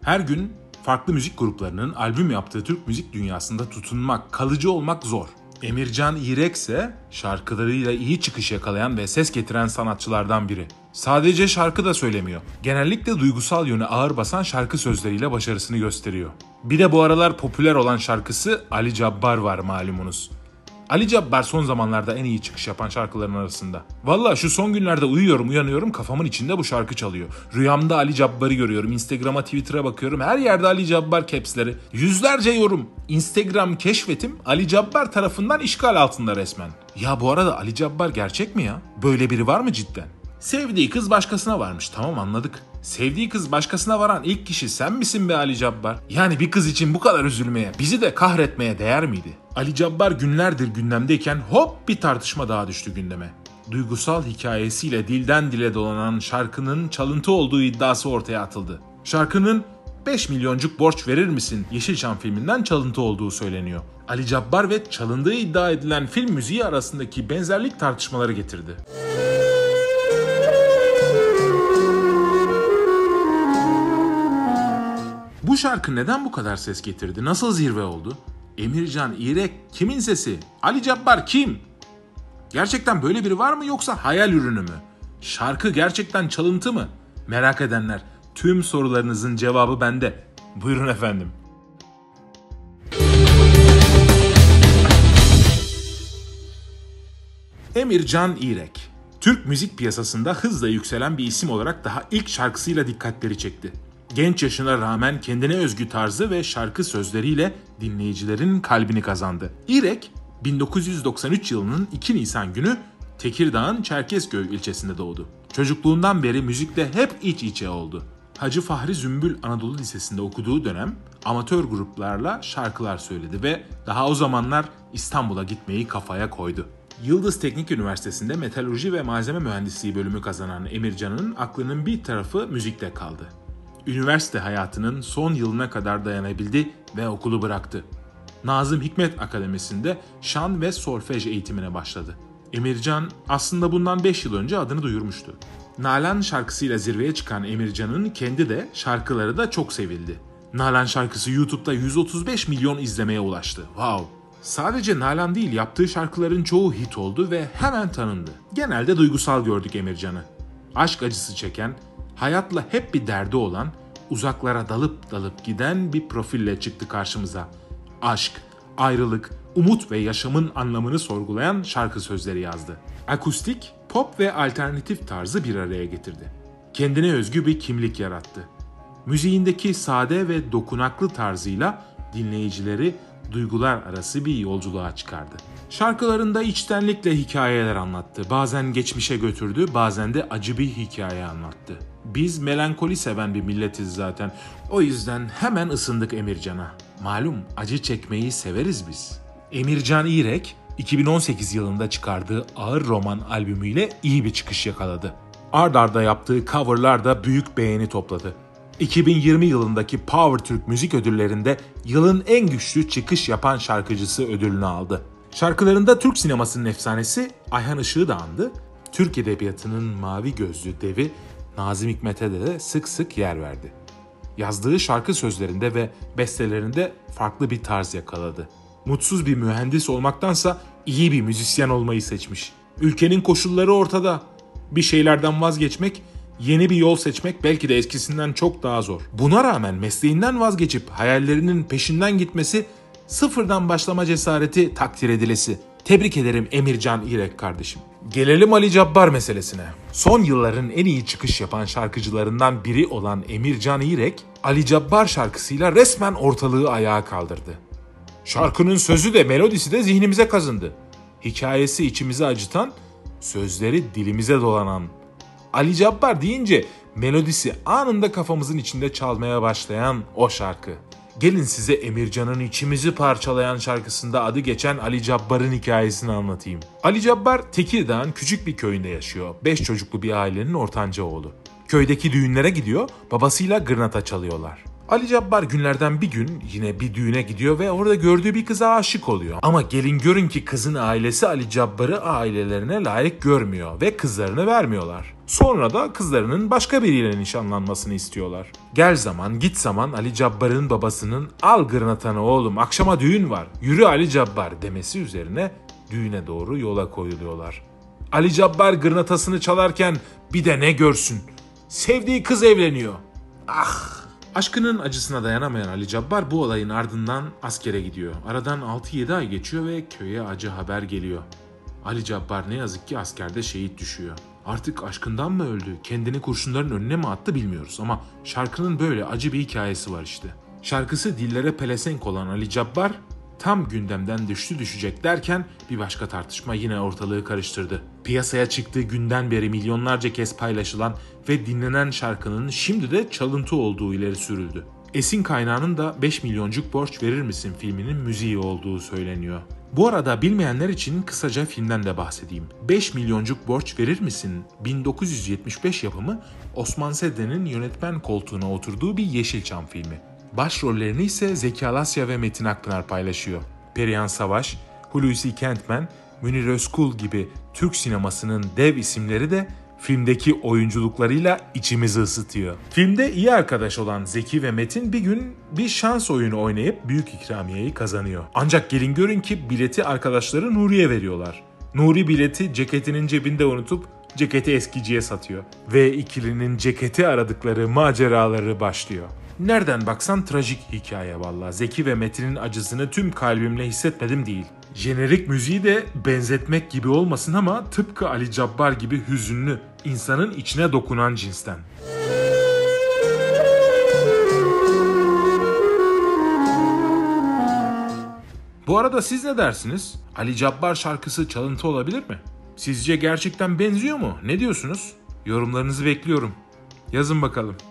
Her gün farklı müzik gruplarının albüm yaptığı Türk müzik dünyasında tutunmak, kalıcı olmak zor. Emircan İrek ise şarkılarıyla iyi çıkış yakalayan ve ses getiren sanatçılardan biri. Sadece şarkı da söylemiyor. Genellikle duygusal yönü ağır basan şarkı sözleriyle başarısını gösteriyor. Bir de bu aralar popüler olan şarkısı Ali Cabbar var malumunuz. Ali Cabbar son zamanlarda en iyi çıkış yapan şarkıların arasında. Valla şu son günlerde uyuyorum uyanıyorum kafamın içinde bu şarkı çalıyor. Rüyamda Ali Cabbar'ı görüyorum. Instagram'a, Twitter'a bakıyorum. Her yerde Ali Cabbar caps'leri. Yüzlerce yorum. Instagram keşfetim Ali Cabbar tarafından işgal altında resmen. Ya bu arada Ali Cabbar gerçek mi ya? Böyle biri var mı cidden? Sevdiği kız başkasına varmış, tamam anladık. Sevdiği kız başkasına varan ilk kişi sen misin be Ali Cabbar? Yani bir kız için bu kadar üzülmeye, bizi de kahretmeye değer miydi? Ali Cabbar günlerdir gündemdeyken hop bir tartışma daha düştü gündeme. Duygusal hikayesiyle dilden dile dolanan şarkının çalıntı olduğu iddiası ortaya atıldı. Şarkının 5 milyoncuk borç verir misin Yeşilçam filminden çalıntı olduğu söyleniyor. Ali Cabbar ve çalındığı iddia edilen film müziği arasındaki benzerlik tartışmaları getirdi. Bu şarkı neden bu kadar ses getirdi? Nasıl zirve oldu? Emircan İrek kimin sesi? Ali Cabbar kim? Gerçekten böyle biri var mı yoksa hayal ürünü mü? Şarkı gerçekten çalıntı mı? Merak edenler, tüm sorularınızın cevabı bende. Buyurun efendim. Emircan İrek, Türk müzik piyasasında hızla yükselen bir isim olarak daha ilk şarkısıyla dikkatleri çekti. Genç yaşına rağmen kendine özgü tarzı ve şarkı sözleriyle dinleyicilerin kalbini kazandı. İrek, 1993 yılının 2 Nisan günü Tekirdağ'ın Çerkezköy ilçesinde doğdu. Çocukluğundan beri müzikle hep iç içe oldu. Hacı Fahri Zümbül Anadolu Lisesi'nde okuduğu dönem amatör gruplarla şarkılar söyledi ve daha o zamanlar İstanbul'a gitmeyi kafaya koydu. Yıldız Teknik Üniversitesi'nde metalurji ve malzeme mühendisliği bölümü kazanan Emircan'ın aklının bir tarafı müzikte kaldı. Üniversite hayatının son yılına kadar dayanabildi ve okulu bıraktı. Nazım Hikmet Akademisi'nde şan ve solfej eğitimine başladı. Emircan aslında bundan 5 yıl önce adını duyurmuştu. Nalan şarkısıyla zirveye çıkan Emircan'ın kendi de şarkıları da çok sevildi. Nalan şarkısı YouTube'da 135 milyon izlemeye ulaştı. Wow! Sadece Nalan değil, yaptığı şarkıların çoğu hit oldu ve hemen tanındı. Genelde duygusal gördük Emircan'ı. Aşk acısı çeken, hayatla hep bir derdi olan, uzaklara dalıp dalıp giden bir profille çıktı karşımıza. Aşk, ayrılık, umut ve yaşamın anlamını sorgulayan şarkı sözleri yazdı. Akustik, pop ve alternatif tarzı bir araya getirdi. Kendine özgü bir kimlik yarattı. Müziğindeki sade ve dokunaklı tarzıyla dinleyicileri duygular arası bir yolculuğa çıkardı. Şarkılarında içtenlikle hikayeler anlattı. Bazen geçmişe götürdü, bazen de acı bir hikaye anlattı. Biz melankoli seven bir milletiz zaten. O yüzden hemen ısındık Emircan'a. Malum acı çekmeyi severiz biz. Emircan İrek, 2018 yılında çıkardığı Ağır Roman albümüyle iyi bir çıkış yakaladı. Ard arda yaptığı coverlar da büyük beğeni topladı. 2020 yılındaki Power Türk Müzik Ödülleri'nde yılın en güçlü çıkış yapan şarkıcısı ödülünü aldı. Şarkılarında Türk sinemasının efsanesi Ayhan Işık'ı da andı. Türk edebiyatının mavi gözlü devi Nazım Hikmet'e de sık sık yer verdi. Yazdığı şarkı sözlerinde ve bestelerinde farklı bir tarz yakaladı. Mutsuz bir mühendis olmaktansa iyi bir müzisyen olmayı seçmiş. Ülkenin koşulları ortada. Bir şeylerden vazgeçmek, yeni bir yol seçmek belki de eskisinden çok daha zor. Buna rağmen mesleğinden vazgeçip hayallerinin peşinden gitmesi, sıfırdan başlama cesareti takdir edilesi. Tebrik ederim Emircan İrek kardeşim. Gelelim Ali Cabbar meselesine. Son yılların en iyi çıkış yapan şarkıcılarından biri olan Emircan İrek, Ali Cabbar şarkısıyla resmen ortalığı ayağa kaldırdı. Şarkının sözü de melodisi de zihnimize kazındı. Hikayesi içimizi acıtan, sözleri dilimize dolanan. Ali Cabbar deyince melodisi anında kafamızın içinde çalmaya başlayan o şarkı. Gelin size Emircan'ın içimizi parçalayan şarkısında adı geçen Ali Cabbar'ın hikayesini anlatayım. Ali Cabbar Tekirdağ'ın küçük bir köyünde yaşıyor. 5 çocuklu bir ailenin ortanca oğlu. Köydeki düğünlere gidiyor, babasıyla gırnata çalıyorlar. Ali Cabbar günlerden bir gün yine bir düğüne gidiyor ve orada gördüğü bir kıza aşık oluyor. Ama gelin görün ki kızın ailesi Ali Cabbar'ı ailelerine layık görmüyor ve kızlarını vermiyorlar. Sonra da kızlarının başka biriyle nişanlanmasını istiyorlar. Gel zaman git zaman Ali Cabbar'ın babasının "Al gırnatanı oğlum, akşama düğün var, yürü Ali Cabbar" demesi üzerine düğüne doğru yola koyuluyorlar. Ali Cabbar gırnatasını çalarken bir de ne görsün? Sevdiği kız evleniyor. Ah! Aşkının acısına dayanamayan Ali Cabbar bu olayın ardından askere gidiyor. Aradan 6-7 ay geçiyor ve köye acı haber geliyor. Ali Cabbar ne yazık ki askerde şehit düşüyor. Artık aşkından mı öldü, kendini kurşunların önüne mi attı bilmiyoruz ama şarkının böyle acı bir hikayesi var işte. Şarkısı dillere pelesenk olan Ali Cabbar tam gündemden düşecek derken bir başka tartışma yine ortalığı karıştırdı. Piyasaya çıktığı günden beri milyonlarca kez paylaşılan ve dinlenen şarkının şimdi de çalıntı olduğu ileri sürüldü. Esin kaynağının da 5 milyoncuk borç verir misin filminin müziği olduğu söyleniyor. Bu arada bilmeyenler için kısaca filmden de bahsedeyim. 5 milyoncuk borç verir misin? 1975 yapımı Osman Sedden'in yönetmen koltuğuna oturduğu bir Yeşilçam filmi. Başrollerini ise Zeki Alasya ve Metin Akpınar paylaşıyor. Perihan Savaş, Hulusi Kentmen, Münir Özkul gibi Türk sinemasının dev isimleri de filmdeki oyunculuklarıyla içimizi ısıtıyor. Filmde iyi arkadaş olan Zeki ve Metin bir gün bir şans oyunu oynayıp büyük ikramiyeyi kazanıyor. Ancak gelin görün ki bileti arkadaşları Nuri'ye veriyorlar. Nuri bileti ceketinin cebinde unutup ceketi eskiciye satıyor. Ve ikilinin ceketi aradıkları maceraları başlıyor. Nereden baksan trajik hikaye valla. Zeki ve Metin'in acısını tüm kalbimle hissetmedim değil. Jenerik müziği de benzetmek gibi olmasın ama tıpkı Ali Cabbar gibi hüzünlü, insanın içine dokunan cinsten. Bu arada siz ne dersiniz? Ali Cabbar şarkısı çalıntı olabilir mi? Sizce gerçekten benziyor mu? Ne diyorsunuz? Yorumlarınızı bekliyorum. Yazın bakalım.